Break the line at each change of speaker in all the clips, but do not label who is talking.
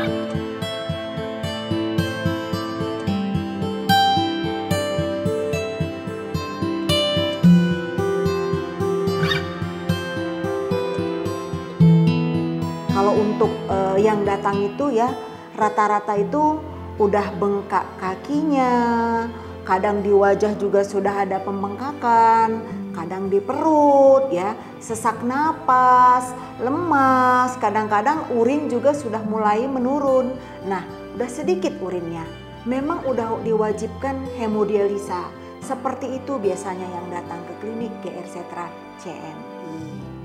Kalau untuk yang datang itu ya rata-rata itu udah bengkak kakinya, kadang di wajah juga sudah ada pembengkakan, kadang di perut ya, sesak napas, lemas, kadang-kadang urin juga sudah mulai menurun. Nah, udah sedikit urinnya. Memang udah diwajibkan hemodialisa. Seperti itu biasanya yang datang ke klinik GR Setra CMI.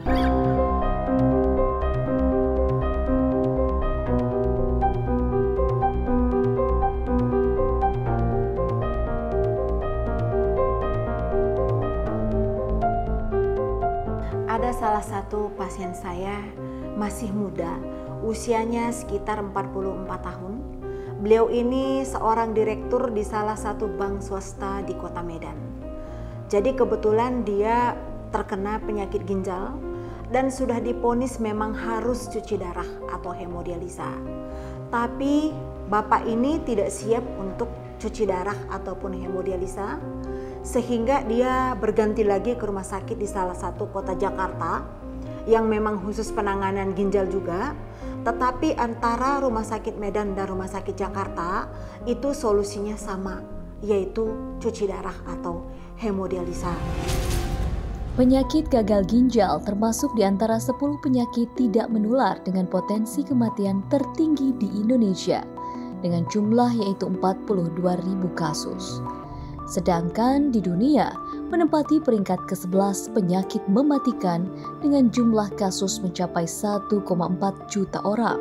Ada salah satu pasien saya masih muda, usianya sekitar 44 tahun. Beliau ini seorang direktur di salah satu bank swasta di Kota Medan. Jadi kebetulan dia terkena penyakit ginjal dan sudah divonis memang harus cuci darah atau hemodialisa. Tapi bapak ini tidak siap untuk cuci darah ataupun hemodialisa, sehingga dia berganti lagi ke rumah sakit di salah satu kota Jakarta yang memang khusus penanganan ginjal juga. Tetapi antara rumah sakit Medan dan rumah sakit Jakarta itu solusinya sama, yaitu cuci darah atau hemodialisa.
Penyakit gagal ginjal termasuk di antara 10 penyakit tidak menular dengan potensi kematian tertinggi di Indonesia dengan jumlah yaitu 42.000 kasus. Sedangkan di dunia menempati peringkat ke-11 penyakit mematikan dengan jumlah kasus mencapai 1,4 juta orang.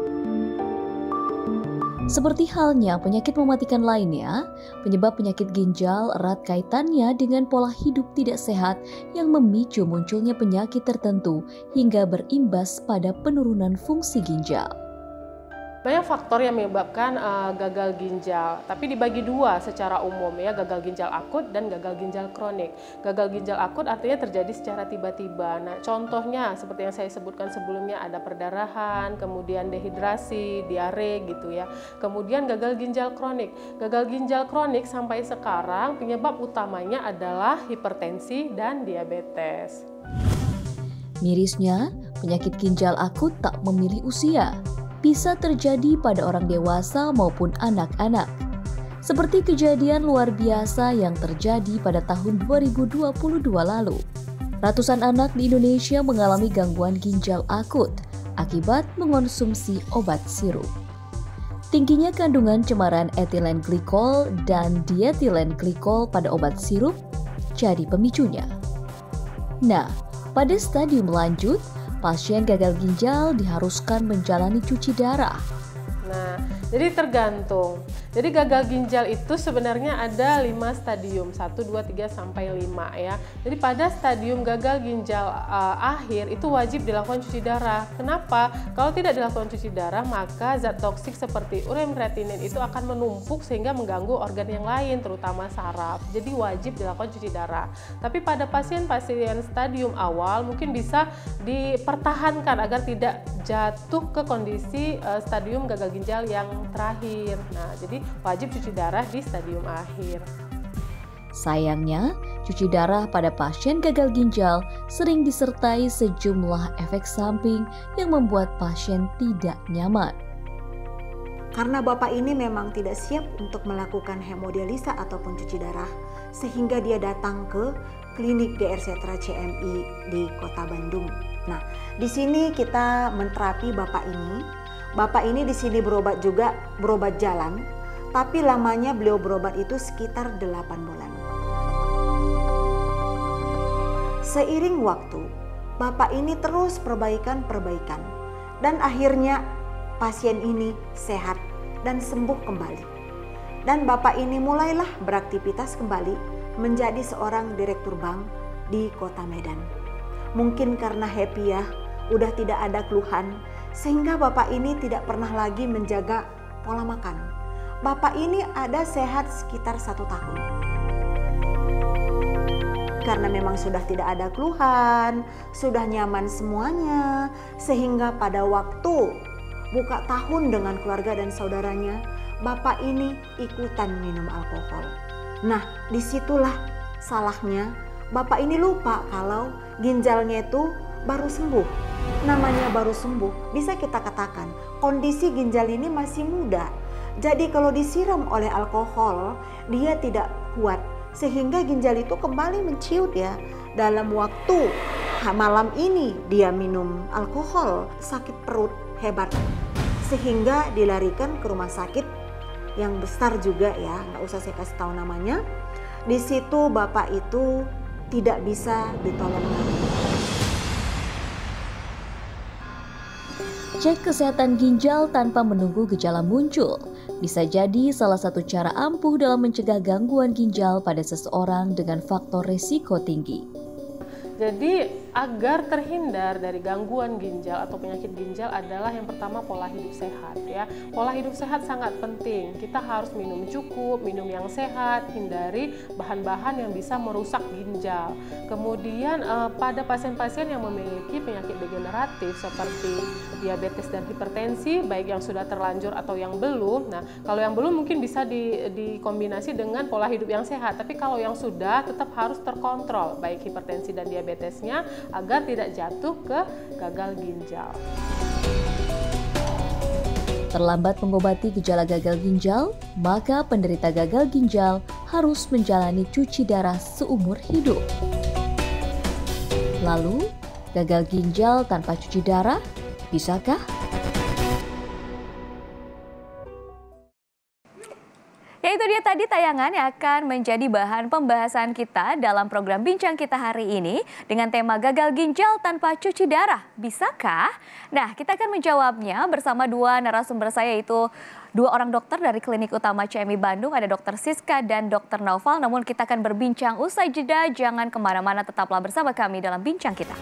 Seperti halnya penyakit mematikan lainnya, penyebab penyakit ginjal erat kaitannya dengan pola hidup tidak sehat yang memicu munculnya penyakit tertentu hingga berimbas pada penurunan fungsi ginjal.
Banyak faktor yang menyebabkan gagal ginjal, tapi dibagi dua secara umum ya, gagal ginjal akut dan gagal ginjal kronik. Gagal ginjal akut artinya terjadi secara tiba-tiba. Nah, contohnya seperti yang saya sebutkan sebelumnya, ada perdarahan, kemudian dehidrasi, diare gitu ya. Kemudian gagal ginjal kronik. Gagal ginjal kronik sampai sekarang penyebab utamanya adalah hipertensi dan diabetes.
Mirisnya, penyakit ginjal akut tak memilih usia. Bisa terjadi pada orang dewasa maupun anak-anak. Seperti kejadian luar biasa yang terjadi pada tahun 2022 lalu. Ratusan anak di Indonesia mengalami gangguan ginjal akut akibat mengonsumsi obat sirup. Tingginya kandungan cemaran etilen glikol dan dietilen glikol pada obat sirup jadi pemicunya. Nah, pada stadium lanjut, pasien gagal ginjal diharuskan menjalani cuci darah.
Nah, jadi tergantung. Jadi gagal ginjal itu sebenarnya ada 5 stadium, 1, 2, 3, sampai 5 ya. Jadi pada stadium gagal ginjal akhir itu wajib dilakukan cuci darah. Kenapa? Kalau tidak dilakukan cuci darah, maka zat toksik seperti urea kreatinin itu akan menumpuk sehingga mengganggu organ yang lain, terutama saraf. Jadi wajib dilakukan cuci darah. Tapi pada pasien-pasien stadium awal mungkin bisa dipertahankan agar tidak jatuh ke kondisi stadium gagal ginjal yang terakhir. Nah, jadi wajib cuci darah di stadium akhir.
Sayangnya, cuci darah pada pasien gagal ginjal sering disertai sejumlah efek samping yang membuat pasien tidak nyaman.
Karena bapak ini memang tidak siap untuk melakukan hemodialisa ataupun cuci darah, sehingga dia datang ke klinik GR Setra CMI di Kota Bandung. Nah, di sini kita menterapi bapak ini. Bapak ini di sini berobat juga, berobat jalan, tapi lamanya beliau berobat itu sekitar 8 bulan. Seiring waktu, bapak ini terus perbaikan, dan akhirnya pasien ini sehat dan sembuh kembali. Dan bapak ini mulailah beraktivitas kembali menjadi seorang direktur bank di Kota Medan. Mungkin karena happy ya, udah tidak ada keluhan, sehingga bapak ini tidak pernah lagi menjaga pola makan. Bapak ini ada sehat sekitar 1 tahun. Karena memang sudah tidak ada keluhan, sudah nyaman semuanya, sehingga pada waktu buka tahun dengan keluarga dan saudaranya, bapak ini ikutan minum alkohol. Nah, disitulah salahnya. Bapak ini lupa kalau ginjalnya itu baru sembuh. Namanya baru sembuh, bisa kita katakan kondisi ginjal ini masih muda. Jadi kalau disiram oleh alkohol, dia tidak kuat. Sehingga ginjal itu kembali menciut ya. Dalam waktu malam ini dia minum alkohol, sakit perut hebat. Sehingga dilarikan ke rumah sakit yang besar juga ya, nggak usah saya kasih tahu namanya. Di situ bapak itu tidak bisa ditolong lagi.
Cek kesehatan ginjal tanpa menunggu gejala muncul bisa jadi salah satu cara ampuh dalam mencegah gangguan ginjal pada seseorang dengan faktor risiko tinggi.
Jadi agar terhindar dari gangguan ginjal atau penyakit ginjal adalah yang pertama pola hidup sehat ya. Pola hidup sehat sangat penting. Kita harus minum cukup, minum yang sehat, hindari bahan-bahan yang bisa merusak ginjal. Kemudian pada pasien-pasien yang memiliki penyakit degeneratif seperti diabetes dan hipertensi, baik yang sudah terlanjur atau yang belum. Nah, kalau yang belum mungkin bisa dikombinasi dengan pola hidup yang sehat. Tapi kalau yang sudah tetap harus terkontrol baik hipertensi dan diabetesnya agar tidak jatuh ke gagal ginjal.
Terlambat mengobati gejala gagal ginjal, maka penderita gagal ginjal harus menjalani cuci darah seumur hidup. Lalu, gagal ginjal tanpa cuci darah, bisakah?
Ya, itu dia tadi tayangan yang akan menjadi bahan pembahasan kita dalam program Bincang Kita hari ini dengan tema gagal ginjal tanpa cuci darah. Bisakah? Nah, kita akan menjawabnya bersama dua narasumber saya, yaitu dua orang dokter dari Klinik Utama CMI Bandung. Ada Dr. Siska dan Dr. Naufal. Namun kita akan berbincang usai jeda. Jangan kemana-mana, tetaplah bersama kami dalam Bincang Kita.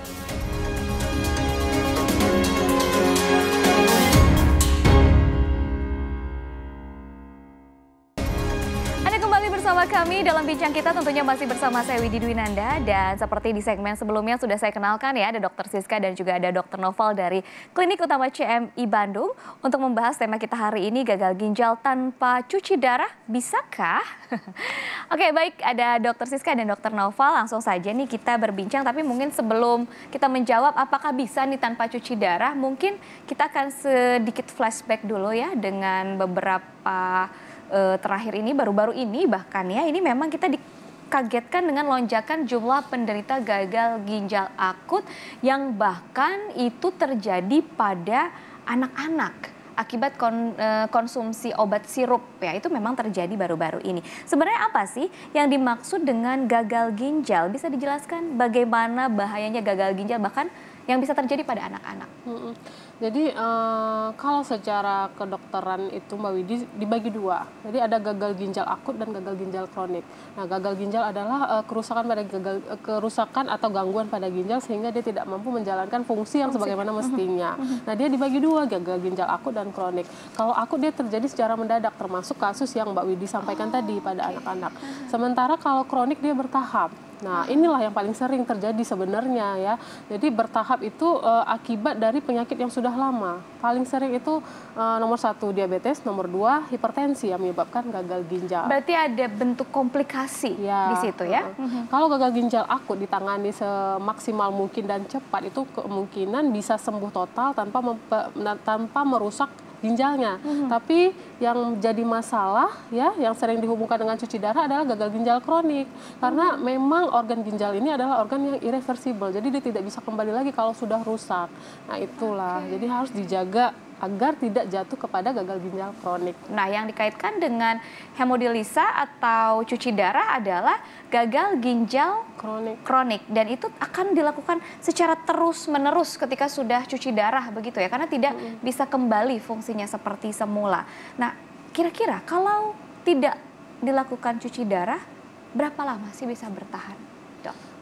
Bersama kami dalam Bincang Kita tentunya masih bersama saya Widi Dwinanda, dan seperti di segmen sebelumnya sudah saya kenalkan ya, ada Dr. Siska dan juga ada Dr. Naufal dari Klinik Utama CMI Bandung untuk membahas tema kita hari ini, gagal ginjal tanpa cuci darah, bisakah? Oke, baik, ada Dr. Siska dan Dr. Naufal, langsung saja nih kita berbincang, tapi mungkin sebelum kita menjawab apakah bisa nih tanpa cuci darah, mungkin kita akan sedikit flashback dulu ya dengan beberapa terakhir ini, baru-baru ini bahkan ya, ini memang kita dikagetkan dengan lonjakan jumlah penderita gagal ginjal akut yang bahkan itu terjadi pada anak-anak akibat konsumsi obat sirup ya, itu memang terjadi baru-baru ini. Sebenarnya apa sih yang dimaksud dengan gagal ginjal? Bisa dijelaskan bagaimana bahayanya gagal ginjal bahkan yang bisa terjadi pada anak-anak?
Jadi kalau secara kedokteran itu Mbak Widi dibagi dua. Jadi ada gagal ginjal akut dan gagal ginjal kronik. Nah, gagal ginjal adalah kerusakan atau gangguan pada ginjal sehingga dia tidak mampu menjalankan fungsi yang sebagaimana mestinya. Nah, dia dibagi dua, gagal ginjal akut dan kronik. Kalau akut dia terjadi secara mendadak, termasuk kasus yang Mbak Widi sampaikan tadi pada anak-anak. Sementara kalau kronik dia bertahap. Nah, inilah yang paling sering terjadi sebenarnya ya. Jadi bertahap itu akibat dari penyakit yang sudah lama. Paling sering itu nomor 1 diabetes, nomor 2 hipertensi yang menyebabkan gagal ginjal.
Berarti ada bentuk komplikasi ya, di situ ya.
Kalau gagal ginjal akut ditangani semaksimal mungkin dan cepat, itu kemungkinan bisa sembuh total tanpa merusak ginjalnya. Tapi yang jadi masalah ya, yang sering dihubungkan dengan cuci darah adalah gagal ginjal kronik. Karena memang organ ginjal ini adalah organ yang irreversible. Jadi dia tidak bisa kembali lagi kalau sudah rusak. Nah, itulah. Jadi harus dijaga agar tidak jatuh kepada gagal ginjal kronik.
Nah, yang dikaitkan dengan hemodialisa atau cuci darah adalah gagal ginjal kronik. Dan itu akan dilakukan secara terus-menerus ketika sudah cuci darah begitu ya, karena tidak bisa kembali fungsinya seperti semula. Nah, kira-kira kalau tidak dilakukan cuci darah, berapa lama sih bisa bertahan, Dok?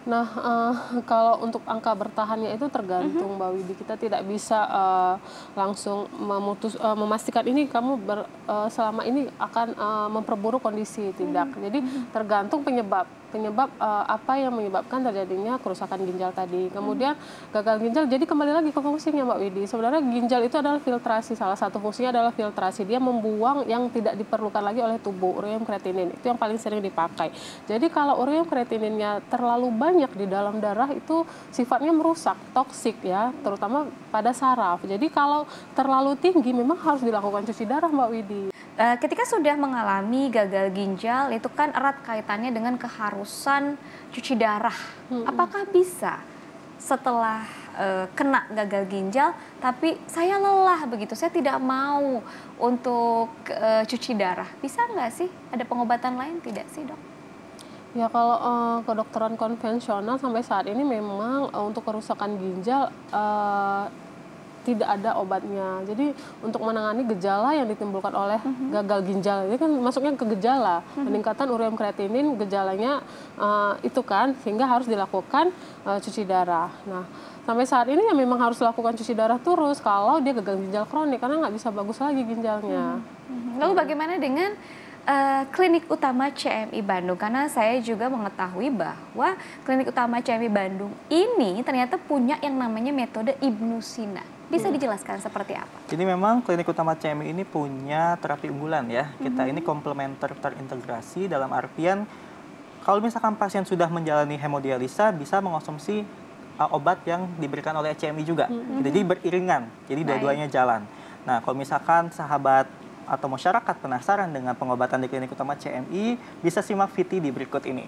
Nah, kalau untuk angka bertahannya itu tergantung Mbak Widi. Kita tidak bisa langsung memastikan ini kamu selama ini akan memperburuk kondisi, tidak. Jadi tergantung penyebab apa yang menyebabkan terjadinya kerusakan ginjal tadi. Kemudian gagal ginjal, jadi kembali lagi ke fungsinya Mbak Widi. Sebenarnya ginjal itu adalah filtrasi, salah satu fungsinya adalah filtrasi. Dia membuang yang tidak diperlukan lagi oleh tubuh, ureum kreatinin. Itu yang paling sering dipakai. Jadi kalau ureum kreatininnya terlalu banyak di dalam darah itu sifatnya merusak, toksik ya, terutama pada saraf. Jadi kalau terlalu tinggi memang harus dilakukan cuci darah Mbak Widi.
Ketika sudah mengalami gagal ginjal itu kan erat kaitannya dengan keharusan cuci darah. Apakah bisa setelah kena gagal ginjal tapi saya lelah begitu, saya tidak mau untuk cuci darah, bisa nggak sih? Ada pengobatan lain tidak sih dok?
Ya kalau kedokteran konvensional sampai saat ini memang untuk kerusakan ginjal tidak ada obatnya. Jadi untuk menangani gejala yang ditimbulkan oleh gagal ginjal, ini kan masuknya ke gejala peningkatan ureum kreatinin, gejalanya itu kan, sehingga harus dilakukan cuci darah. Nah sampai saat ini ya memang harus lakukan cuci darah terus kalau dia gagal ginjal kronik, karena nggak bisa bagus lagi ginjalnya.
Lalu bagaimana dengan Klinik Utama CMI Bandung? Karena saya juga mengetahui bahwa Klinik Utama CMI Bandung ini ternyata punya yang namanya metode Ibnu Sina. Bisa dijelaskan seperti apa?
Jadi memang Klinik Utama CMI ini punya terapi unggulan ya. Kita ini komplementer terintegrasi dalam artian kalau misalkan pasien sudah menjalani hemodialisa bisa mengonsumsi obat yang diberikan oleh CMI juga. Jadi beriringan, jadi dua-duanya jalan. Nah kalau misalkan sahabat atau masyarakat penasaran dengan pengobatan di Klinik Utama CMI, bisa simak VT di berikut ini.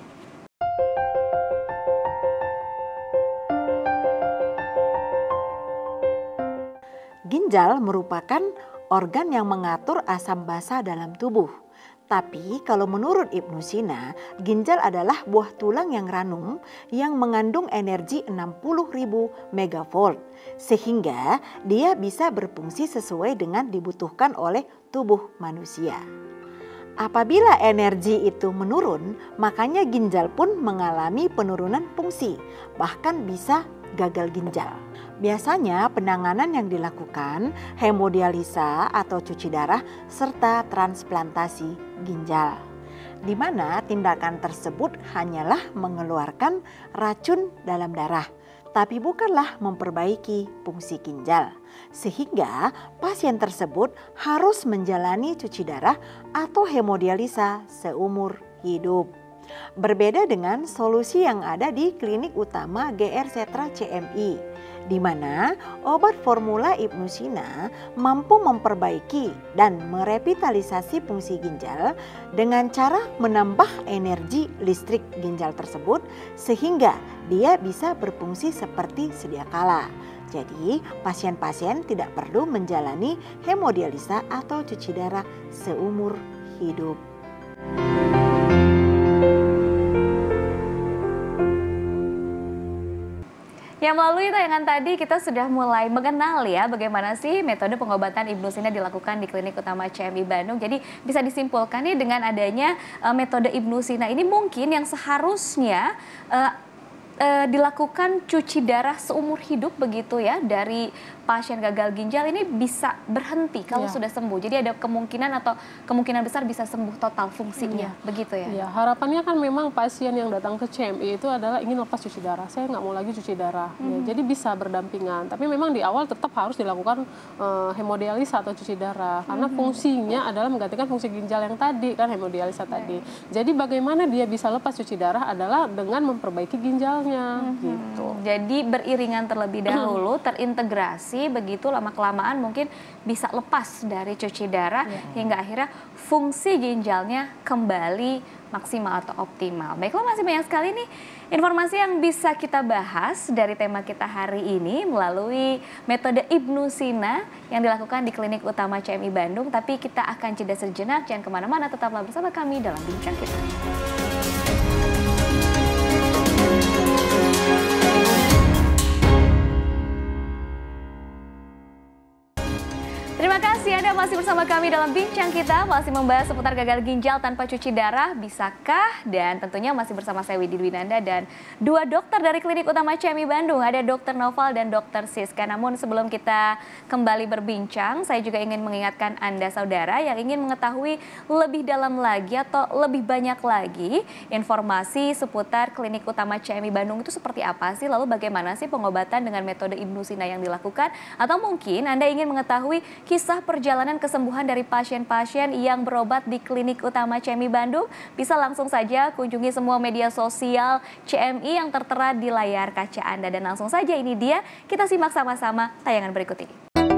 Ginjal merupakan organ yang mengatur asam basa dalam tubuh. Tapi kalau menurut Ibnu Sina, ginjal adalah buah tulang yang ranum yang mengandung energi 60.000 megavolt. Sehingga dia bisa berfungsi sesuai dengan dibutuhkan oleh tubuh manusia. Apabila energi itu menurun, makanya ginjal pun mengalami penurunan fungsi, bahkan bisa gagal ginjal. Biasanya penanganan yang dilakukan hemodialisa atau cuci darah serta transplantasi ginjal, di mana tindakan tersebut hanyalah mengeluarkan racun dalam darah, tapi bukanlah memperbaiki fungsi ginjal. Sehingga pasien tersebut harus menjalani cuci darah atau hemodialisa seumur hidup. Berbeda dengan solusi yang ada di Klinik Utama GR Setra CMI, di mana obat formula Ibnu Sina mampu memperbaiki dan merevitalisasi fungsi ginjal dengan cara menambah energi listrik ginjal tersebut sehingga dia bisa berfungsi seperti sedia kala. Jadi pasien-pasien tidak perlu menjalani hemodialisa atau cuci darah seumur hidup.
Ya, melalui tayangan tadi kita sudah mulai mengenal ya bagaimana sih metode pengobatan Ibnu Sina dilakukan di Klinik Utama CMI Bandung. Jadi bisa disimpulkan nih dengan adanya metode Ibnu Sina ini mungkin yang seharusnya dilakukan cuci darah seumur hidup begitu ya, dari pasien gagal ginjal ini bisa berhenti kalau sudah sembuh. Jadi ada kemungkinan atau kemungkinan besar bisa sembuh total fungsinya, begitu ya? Iya,
harapannya kan memang pasien yang datang ke CMI itu adalah ingin lepas cuci darah. Saya nggak mau lagi cuci darah. Ya, jadi bisa berdampingan. Tapi memang di awal tetap harus dilakukan hemodialisa atau cuci darah. Karena fungsinya adalah menggantikan fungsi ginjal yang tadi, kan hemodialisa tadi. Jadi bagaimana dia bisa lepas cuci darah adalah dengan memperbaiki ginjalnya. Gitu.
Jadi beriringan terlebih dahulu, terintegrasi, begitu lama-kelamaan mungkin bisa lepas dari cuci darah hingga akhirnya fungsi ginjalnya kembali maksimal atau optimal. Baiklah, masih banyak sekali nih informasi yang bisa kita bahas dari tema kita hari ini melalui metode Ibnu Sina yang dilakukan di Klinik Utama CMI Bandung. Tapi kita akan jeda sejenak, jangan kemana-mana, tetaplah bersama kami dalam Bincang Kita. Terima Terima kasih Anda masih bersama kami dalam Bincang Kita, masih membahas seputar gagal ginjal tanpa cuci darah, bisakah? Dan tentunya masih bersama saya Widi Dwinanda dan dua dokter dari Klinik Utama CMI Bandung, ada Dr. Noval dan Dr. Siska. Namun sebelum kita kembali berbincang, saya juga ingin mengingatkan Anda saudara yang ingin mengetahui lebih dalam lagi atau lebih banyak lagi informasi seputar Klinik Utama CMI Bandung itu seperti apa sih? Lalu bagaimana sih pengobatan dengan metode Ibnu Sina yang dilakukan? Atau mungkin Anda ingin mengetahui kisah perjalanan kesembuhan dari pasien-pasien yang berobat di Klinik Utama CMI Bandung, bisa langsung saja kunjungi semua media sosial CMI yang tertera di layar kaca Anda. Dan langsung saja ini dia, kita simak sama-sama tayangan berikut ini.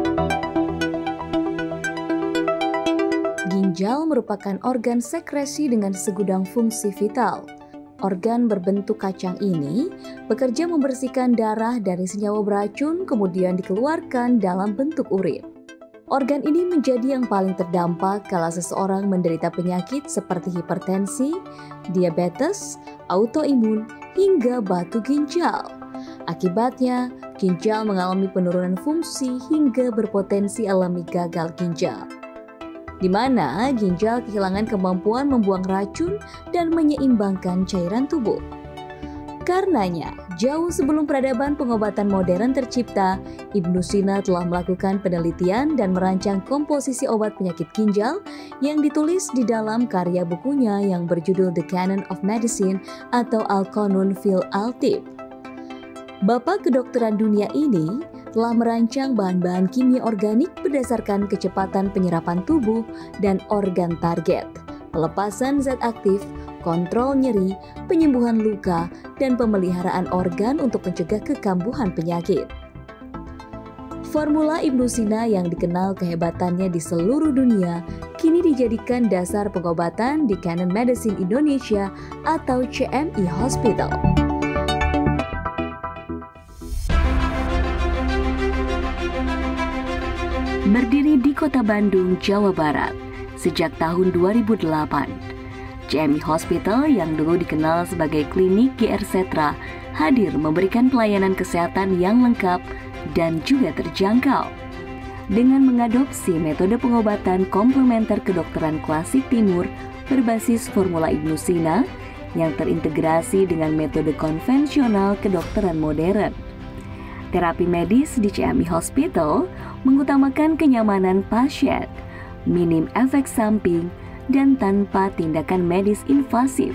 Ginjal merupakan organ sekresi dengan segudang fungsi vital. Organ berbentuk kacang ini bekerja membersihkan darah dari senyawa beracun, kemudian dikeluarkan dalam bentuk urin. Organ ini menjadi yang paling terdampak kala seseorang menderita penyakit seperti hipertensi, diabetes, autoimun, hingga batu ginjal. Akibatnya, ginjal mengalami penurunan fungsi hingga berpotensi alami gagal ginjal, di mana ginjal kehilangan kemampuan membuang racun dan menyeimbangkan cairan tubuh. Karenanya, jauh sebelum peradaban pengobatan modern tercipta, Ibnu Sina telah melakukan penelitian dan merancang komposisi obat penyakit ginjal yang ditulis di dalam karya bukunya yang berjudul The Canon of Medicine atau Al-Qanun fil Al-Tib. Bapak kedokteran dunia ini telah merancang bahan-bahan kimia organik berdasarkan kecepatan penyerapan tubuh dan organ target, pelepasan zat aktif, kontrol nyeri, penyembuhan luka, dan pemeliharaan organ untuk mencegah kekambuhan penyakit. Formula Ibnu Sina yang dikenal kehebatannya di seluruh dunia kini dijadikan dasar pengobatan di Canon Medicine Indonesia atau CMI Hospital. Berdiri di Kota Bandung, Jawa Barat sejak tahun 2008, CMI Hospital yang dulu dikenal sebagai Klinik GR Setra hadir memberikan pelayanan kesehatan yang lengkap dan juga terjangkau. Dengan mengadopsi metode pengobatan komplementer kedokteran klasik timur berbasis formula Ibnu Sina yang terintegrasi dengan metode konvensional kedokteran modern. Terapi medis di CMI Hospital mengutamakan kenyamanan pasien, minim efek samping, dan tanpa tindakan medis invasif.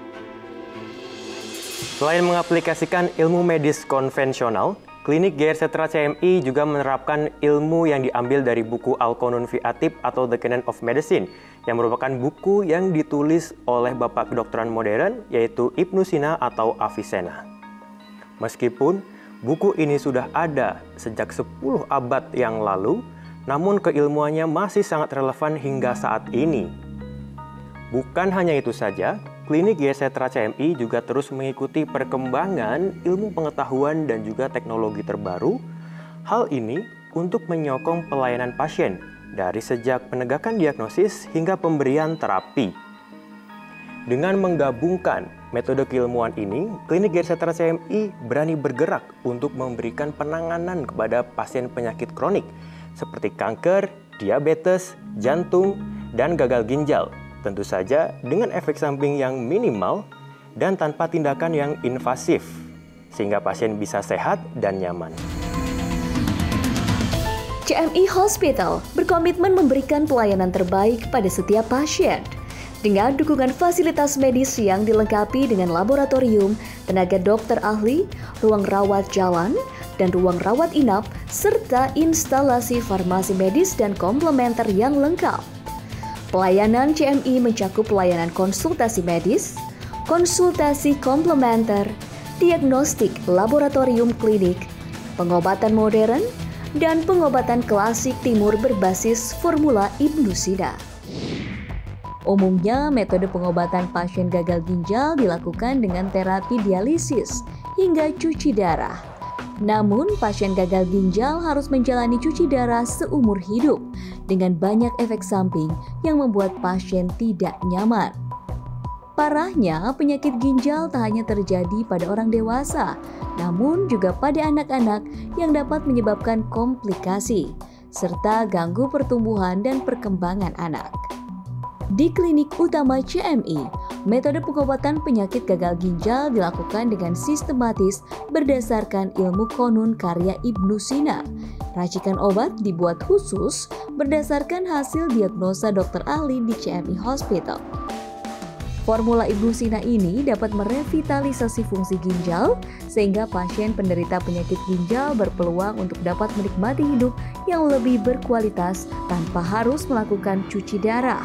Selain mengaplikasikan ilmu medis konvensional, Klinik GR Setra CMI juga menerapkan ilmu yang diambil dari buku Al-Qanun fil Al-Tib atau The Canon of Medicine, yang merupakan buku yang ditulis oleh Bapak kedokteran modern, yaitu Ibnu Sina atau Avicenna. Meskipun buku ini sudah ada sejak 10 abad yang lalu, namun keilmuannya masih sangat relevan hingga saat ini. Bukan hanya itu saja, Klinik GR Setra CMI juga terus mengikuti perkembangan ilmu pengetahuan dan juga teknologi terbaru. Hal ini untuk menyokong pelayanan pasien dari sejak penegakan diagnosis hingga pemberian terapi. Dengan menggabungkan metode keilmuan ini, Klinik GR Setra CMI berani bergerak untuk memberikan penanganan kepada pasien penyakit kronik seperti kanker, diabetes, jantung, dan gagal ginjal. Tentu saja dengan efek samping yang minimal dan tanpa tindakan yang invasif, sehingga pasien bisa sehat dan nyaman.
CMI Hospital berkomitmen memberikan pelayanan terbaik pada setiap pasien. Dengan dukungan fasilitas medis yang dilengkapi dengan laboratorium, tenaga dokter ahli, ruang rawat jalan, dan ruang rawat inap, serta instalasi farmasi medis dan komplementer yang lengkap. Pelayanan CMI mencakup pelayanan konsultasi medis, konsultasi komplementer, diagnostik laboratorium klinik, pengobatan modern, dan pengobatan klasik timur berbasis formula Ibnu Sina. Umumnya, metode pengobatan pasien gagal ginjal dilakukan dengan terapi dialisis hingga cuci darah. Namun, pasien gagal ginjal harus menjalani cuci darah seumur hidup dengan banyak efek samping yang membuat pasien tidak nyaman. Parahnya, penyakit ginjal tak hanya terjadi pada orang dewasa, namun juga pada anak-anak yang dapat menyebabkan komplikasi, serta ganggu pertumbuhan dan perkembangan anak. Di Klinik Utama CMI, metode pengobatan penyakit gagal ginjal dilakukan dengan sistematis berdasarkan ilmu konun karya Ibnu Sina. Racikan obat dibuat khusus berdasarkan hasil diagnosa dokter ahli di CMI Hospital. Formula Ibnu Sina ini dapat merevitalisasi fungsi ginjal sehingga pasien penderita penyakit ginjal berpeluang untuk dapat menikmati hidup yang lebih berkualitas tanpa harus melakukan cuci darah.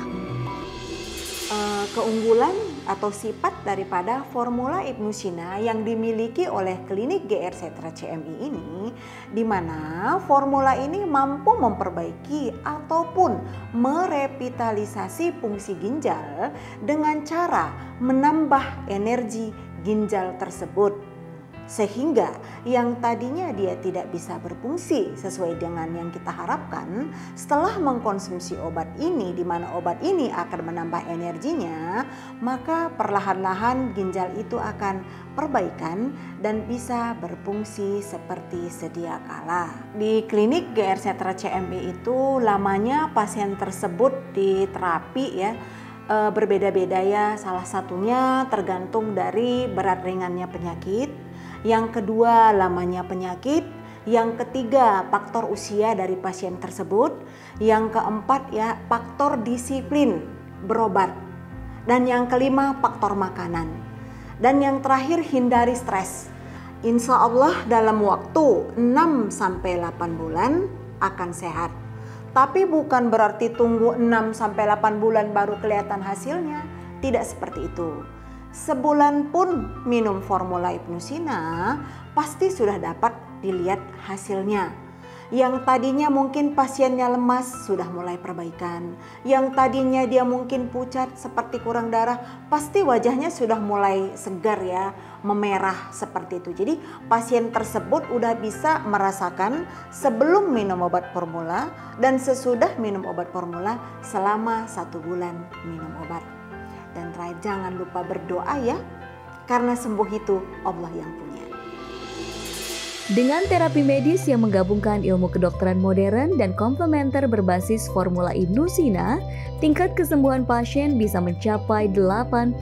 Keunggulan atau sifat daripada formula Ibnu Sina yang dimiliki oleh klinik GR Setra CMI ini, di mana formula ini mampu memperbaiki ataupun merevitalisasi fungsi ginjal dengan cara menambah energi ginjal tersebut. Sehingga yang tadinya dia tidak bisa berfungsi sesuai dengan yang kita harapkan, setelah mengkonsumsi obat ini, di mana obat ini akan menambah energinya, maka perlahan-lahan ginjal itu akan perbaikan dan bisa berfungsi seperti sedia kala. Di klinik GR Setra CMI itu lamanya pasien tersebut di terapi ya berbeda-beda ya, salah satunya tergantung dari berat ringannya penyakit. Yang kedua, lamanya penyakit. Yang ketiga, faktor usia dari pasien tersebut. Yang keempat ya, faktor disiplin berobat. Dan yang kelima, faktor makanan. Dan yang terakhir, hindari stres. Insya Allah dalam waktu 6-8 bulan akan sehat. Tapi bukan berarti tunggu 6-8 bulan baru kelihatan hasilnya. Tidak seperti itu. Sebulan pun minum formula Ibnu Sina pasti sudah dapat dilihat hasilnya. Yang tadinya mungkin pasiennya lemas sudah mulai perbaikan. Yang tadinya dia mungkin pucat seperti kurang darah, pasti wajahnya sudah mulai segar ya, memerah seperti itu. Jadi pasien tersebut udah bisa merasakan sebelum minum obat formula dan sesudah minum obat formula selama 1 bulan minum obat. Dan terakhir, jangan lupa berdoa ya, karena sembuh itu Allah yang punya.
Dengan terapi medis yang menggabungkan ilmu kedokteran modern dan komplementer berbasis formula Ibnu Sina, tingkat kesembuhan pasien bisa mencapai 80%.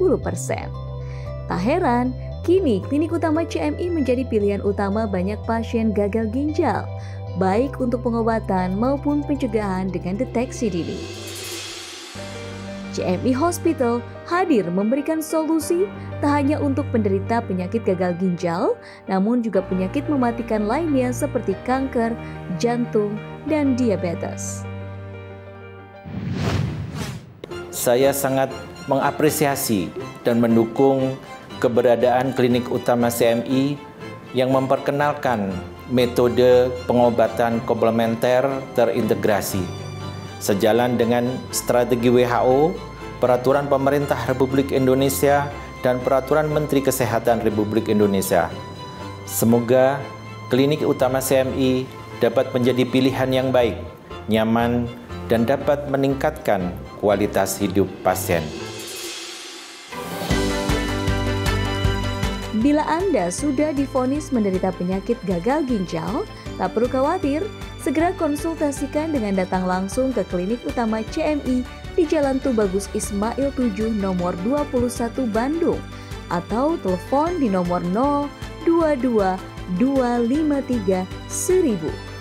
Tak heran, kini Klinik Utama CMI menjadi pilihan utama banyak pasien gagal ginjal, baik untuk pengobatan maupun pencegahan dengan deteksi dini. CMI Hospital hadir memberikan solusi tak hanya untuk penderita penyakit gagal ginjal, namun juga penyakit mematikan lainnya seperti kanker, jantung, dan diabetes.
Saya sangat mengapresiasi dan mendukung keberadaan Klinik Utama CMI yang memperkenalkan metode pengobatan komplementer terintegrasi. Sejalan dengan strategi WHO, peraturan pemerintah Republik Indonesia, dan peraturan Menteri Kesehatan Republik Indonesia. Semoga Klinik Utama CMI dapat menjadi pilihan yang baik, nyaman, dan dapat meningkatkan kualitas hidup pasien.
Bila Anda sudah divonis menderita penyakit gagal ginjal, tak perlu khawatir. Segera konsultasikan dengan datang langsung ke Klinik Utama CMI di Jalan Tubagus Ismail 7 nomor 21 Bandung atau telepon di nomor 022 253 1000.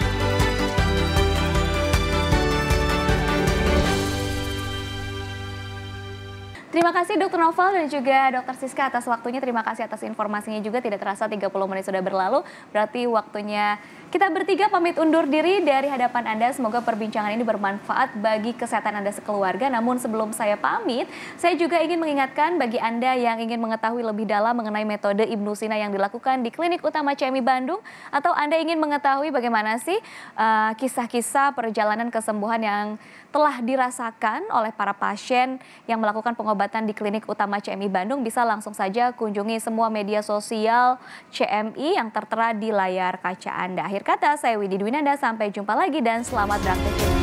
Terima kasih Dr. Noval dan juga Dr. Siska atas waktunya. Terima kasih atas informasinya juga. Tidak terasa 30 menit sudah berlalu. Berarti waktunya kita bertiga pamit undur diri dari hadapan Anda. Semoga perbincangan ini bermanfaat bagi kesehatan Anda sekeluarga. Namun sebelum saya pamit, saya juga ingin mengingatkan bagi Anda yang ingin mengetahui lebih dalam mengenai metode Ibnu Sina yang dilakukan di Klinik Utama CMI Bandung, atau Anda ingin mengetahui bagaimana sih kisah-kisah perjalanan kesembuhan yang telah dirasakan oleh para pasien yang melakukan pengobatan di Klinik Utama CMI Bandung, bisa langsung saja kunjungi semua media sosial CMI yang tertera di layar kaca Anda. Akhir kata, saya Widi Dwinanda, sampai jumpa lagi dan selamat beraktivitas.